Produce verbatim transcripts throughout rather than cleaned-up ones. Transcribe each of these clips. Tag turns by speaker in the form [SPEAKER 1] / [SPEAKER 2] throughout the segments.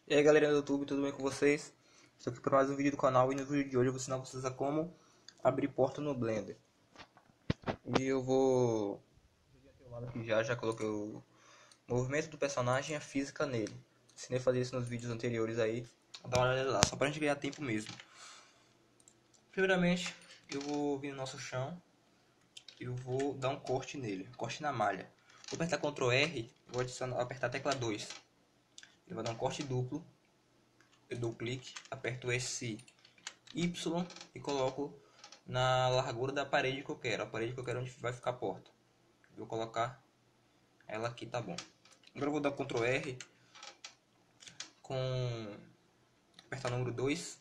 [SPEAKER 1] E aí galera do YouTube, tudo bem com vocês? Estou aqui para mais um vídeo do canal e no vídeo de hoje eu vou ensinar vocês a como abrir porta no Blender. E eu vou... aqui já, já coloquei o movimento do personagem e a física nele. Ensinei a fazer isso nos vídeos anteriores aí, dá uma olhada lá, só pra gente ganhar tempo mesmo. Primeiramente, eu vou vir no nosso chão e eu vou dar um corte nele, corte na malha. Vou apertar control R, vou adicionar, apertar a tecla dois. Ele vai dar um corte duplo. Eu dou clique, aperto esse Y e coloco na largura da parede que eu quero, a parede que eu quero onde vai ficar a porta. Vou colocar ela aqui, tá bom. Agora eu vou dar control R com apertar o número dois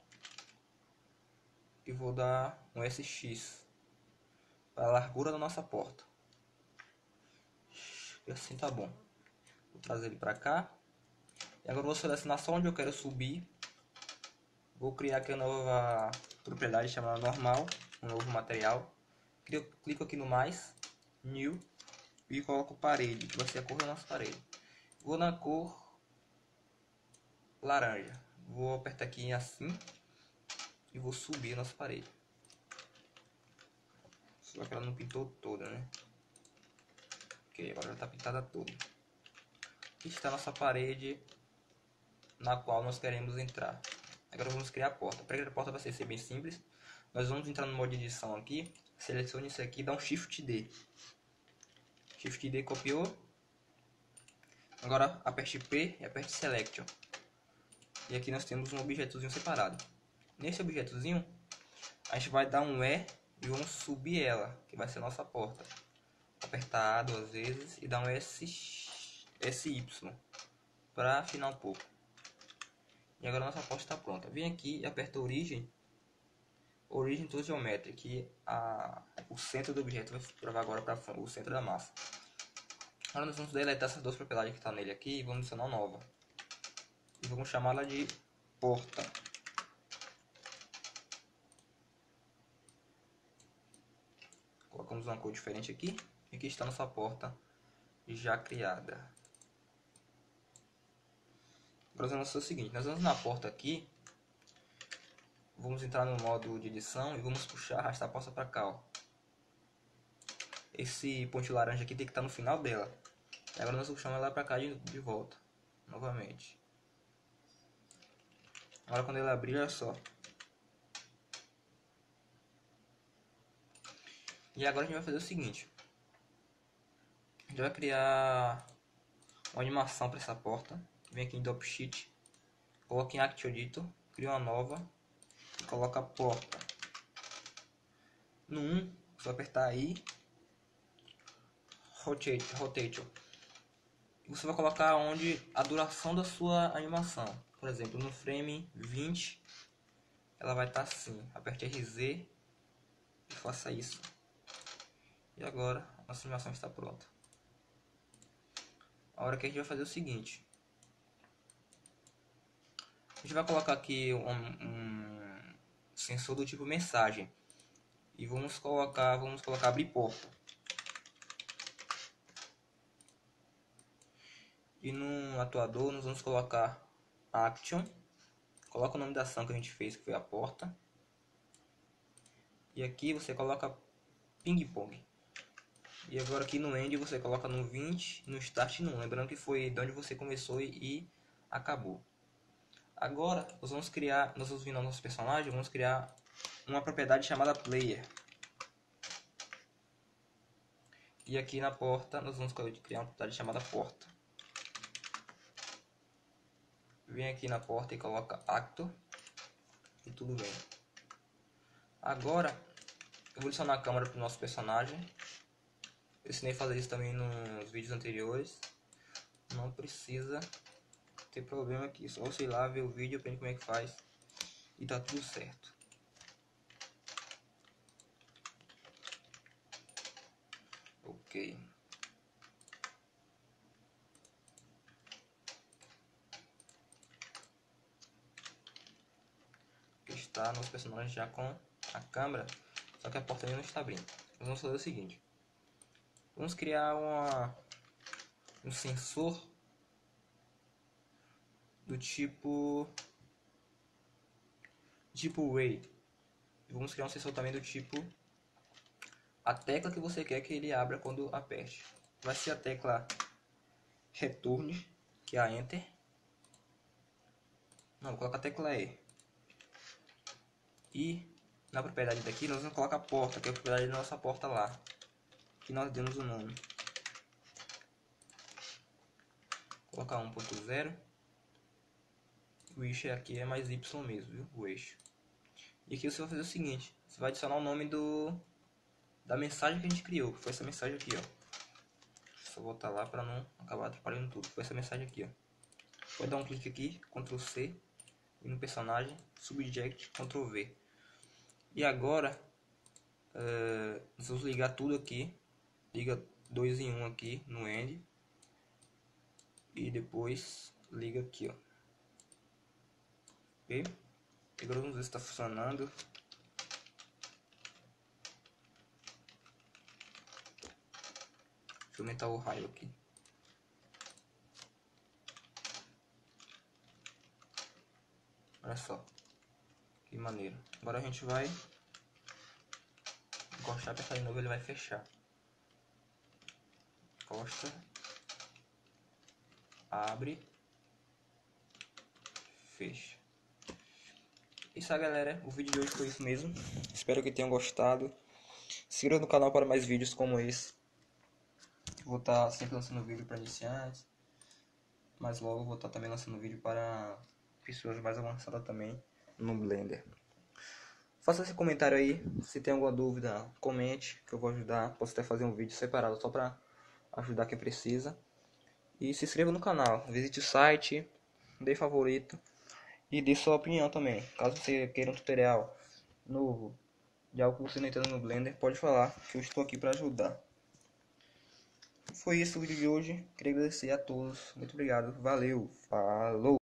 [SPEAKER 1] e vou dar um S X para a largura da nossa porta. E assim tá bom. Vou trazer ele para cá. E agora eu vou selecionar só onde eu quero subir. Vou criar aqui uma nova propriedade chamada normal, um novo material. Clico aqui no mais, new, e coloco parede, que vai ser a cor da nossa parede. Vou na cor laranja. Vou apertar aqui assim e vou subir a nossa parede. Só que ela não pintou toda, né? Ok, agora ela está pintada toda. Aqui está a nossa parede na qual nós queremos entrar. Agora vamos criar a porta. Para criar a porta vai ser bem simples. Nós vamos entrar no modo de edição aqui. Selecione isso aqui e dá um Shift D. Shift D, copiou. Agora aperte P e aperte Selection. E aqui nós temos um objetozinho separado. Nesse objetozinho, a gente vai dar um E e vamos subir ela, que vai ser a nossa porta. Apertar A duas vezes e dar um S, S Y para afinar um pouco. E agora a nossa porta está pronta. Vem aqui e aperta Origem. Origem Tool Geometry, que a, o centro do objeto vai travar agora para o centro da massa. Agora nós vamos deletar essas duas propriedades que estão nele aqui e vamos adicionar uma nova. E vamos chamá-la de porta. Colocamos uma cor diferente aqui. E aqui está nossa porta já criada. Agora vamos fazer o seguinte. Nós vamos na porta aqui. Vamos entrar no modo de edição e vamos puxar, arrastar a porta para cá. Ó. Esse pontinho laranja aqui tem que estar no final dela. E agora nós puxamos ela para cá de, de volta. Novamente. Agora quando ele abrir, olha só. E agora a gente vai fazer o seguinte. A gente vai criar uma animação para essa porta. Vem aqui em Drop Sheet. Coloca em Act Editor. Cria uma nova. E coloca a porta. No um, você vai apertar aí. Rotate. Rotate. E você vai colocar onde a duração da sua animação. Por exemplo, no frame vinte, ela vai estar assim. Aperte R Z e faça isso. E agora a nossa animação está pronta. A hora que a gente vai fazer o seguinte. A gente vai colocar aqui um, um sensor do tipo mensagem. E vamos colocar, vamos colocar abrir porta. E no atuador nós vamos colocar Action. Coloca o nome da ação que a gente fez, que foi a porta. E aqui você coloca Ping Pong. E agora aqui no End você coloca no vinte, no Start no um. Lembrando que foi de onde você começou e, e acabou. Agora nós vamos criar, nós vamos vir no nosso personagem, vamos criar uma propriedade chamada Player. E aqui na porta nós vamos criar uma propriedade chamada Porta. Vem aqui na porta e coloca Actor. E tudo bem. Agora eu vou adicionar a câmera para o nosso personagem. Eu ensinei a fazer isso também nos vídeos anteriores. Não precisa ter problema aqui. Só você ir lá ver o vídeo, aprende como é que faz. E tá tudo certo. Ok. Está nosso personagem já com a câmera, só que a porta ainda não está abrindo. Nós vamos fazer o seguinte: vamos criar uma, um sensor do tipo tipo Ray. E vamos criar um sensor também do tipo a tecla que você quer que ele abra quando aperte. Vai ser a tecla Return, que é a Enter. Não, vou colocar a tecla E. E na propriedade daqui nós vamos colocar a porta, que é a propriedade da nossa porta lá, que nós demos o nome. Vou colocar um ponto zero. O eixo aqui é mais Y mesmo, viu? O eixo. E aqui você vai fazer o seguinte: você vai adicionar o nome do da mensagem que a gente criou, que foi essa mensagem aqui, ó. Só voltar lá para não acabar atrapalhando tudo. Foi essa mensagem aqui, ó. Vou dar um clique aqui, control C, e no personagem, Subject, control V. E agora, uh, nós vamos ligar tudo aqui. Liga dois em um aqui no End. E depois liga aqui, ó. Ok? Agora vamos ver se está funcionando. Deixa eu aumentar o raio aqui. Olha só. Que maneiro. Agora a gente vai encostar, apertar de novo, ele vai fechar. Encosta. Abre. Fecha. Isso aí, galera. O vídeo de hoje foi isso mesmo. Espero que tenham gostado. Se inscreva no canal para mais vídeos como esse. Vou estar sempre lançando vídeo para iniciantes. Mas logo vou estar também lançando vídeo para pessoas mais avançadas também no Blender. Faça esse comentário aí. Se tem alguma dúvida, comente que eu vou ajudar. Posso até fazer um vídeo separado só para ajudar quem precisa. E se inscreva no canal. Visite o site. Dê favorito. E dê sua opinião também. Caso você queira um tutorial novo de algo que você não entenda no Blender, pode falar que eu estou aqui para ajudar. Foi isso o vídeo de hoje. Queria agradecer a todos. Muito obrigado. Valeu. Falou.